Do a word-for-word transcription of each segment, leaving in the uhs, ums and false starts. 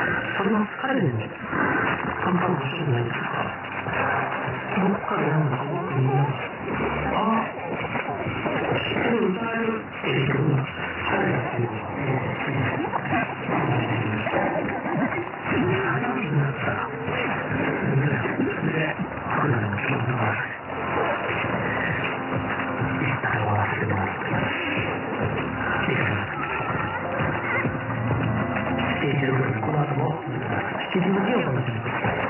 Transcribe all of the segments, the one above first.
それの疲れでね、簡単にしてないですか。どっかでなんか思ってみんなで、ああ、知ってる歌えるっていう疲れだっていうのがもうついてる。早くなったら、それで、それで、これらの気持ちが一体終わらせてもらって、いかがしていける分、この後も引き続きお楽しみください。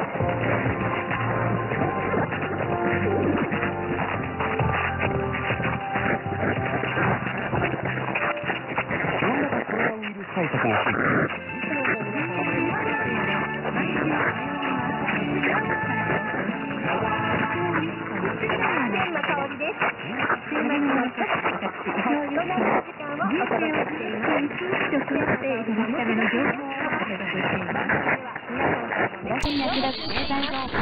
新型コロナウイルス対策をし、 役立つ経済情報をお伝えする経済情報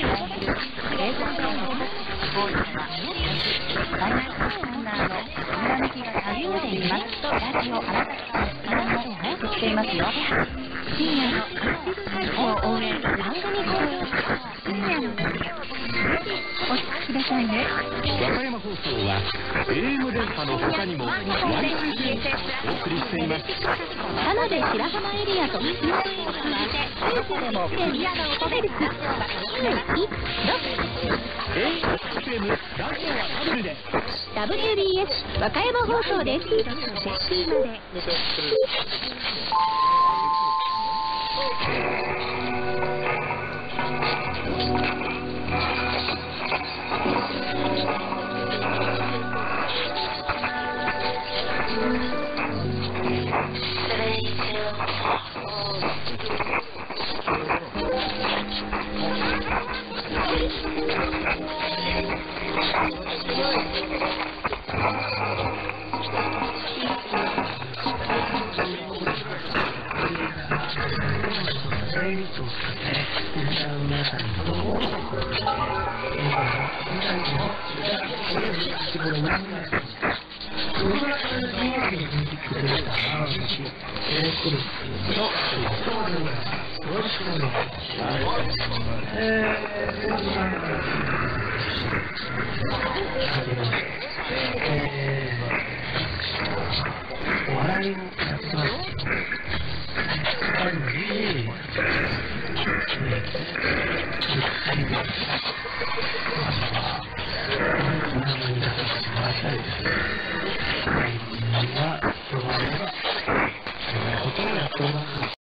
本日は大学ランナーのひらめきがたぎっていますラジオあなたさんの時間まで放送していますよ。深夜の配信を応援番組放送深夜のぜひお聞きくださいね。 和歌山放送は エーエム 電波の他にも ワイファイ でお送りしています。 田辺白浜エリアと西前を通じてどこでもエリアがお届けです。 エーエム ラジオはダブルでダブリュービーエス 和歌山放送です。 笑いをやってます。